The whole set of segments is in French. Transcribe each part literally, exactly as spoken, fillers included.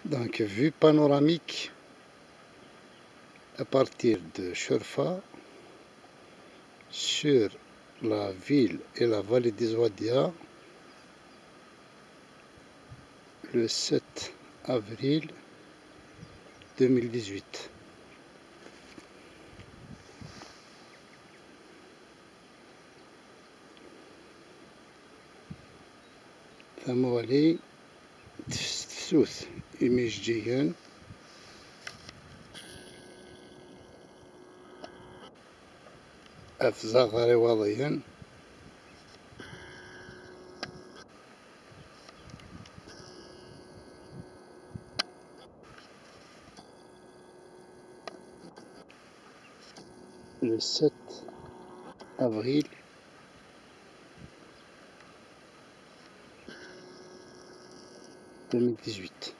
Donc vue panoramique à partir de Chorfa sur la ville et la vallée des Ouadia le sept avril deux mille dix-huit. ثموالي تفسوس إميجيين أفزاغ رواضيين le sept avril deux mille dix-huit.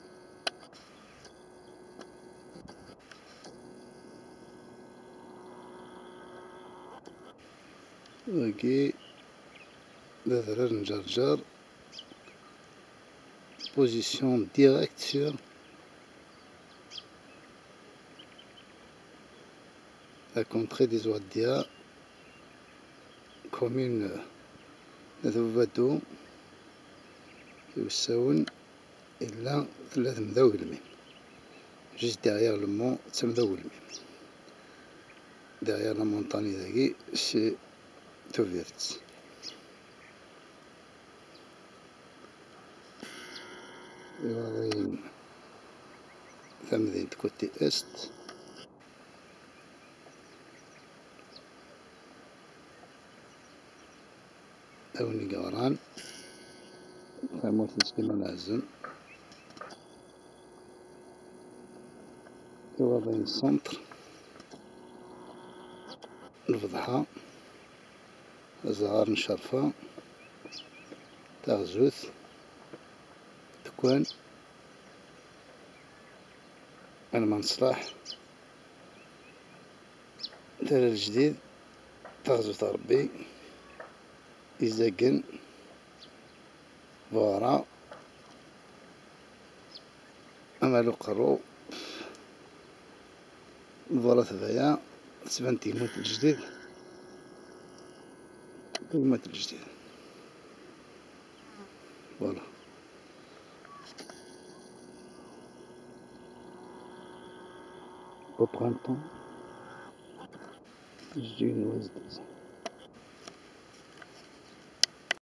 Ok, position directe sur la contrée des Ouadia, commune de ذوبادو يساون إلا ثلاث مذاولمين juste derrière le mont تمذاولمين derrière la montagne ذاكي c'est Tovirtz. واضحين ثمذين côté est. أوني قوران ثموت سليمان عزم واضحين السنتر الفضحة الزغار نشرفة تغزوث تكوان المنصلح دار الجديد تغزوث ربي إزاقن فورا أمالو قرو فورا ثبايا تبان تيموت الجديد تيموت الجديد فوالا. Au printemps, j'ai une oise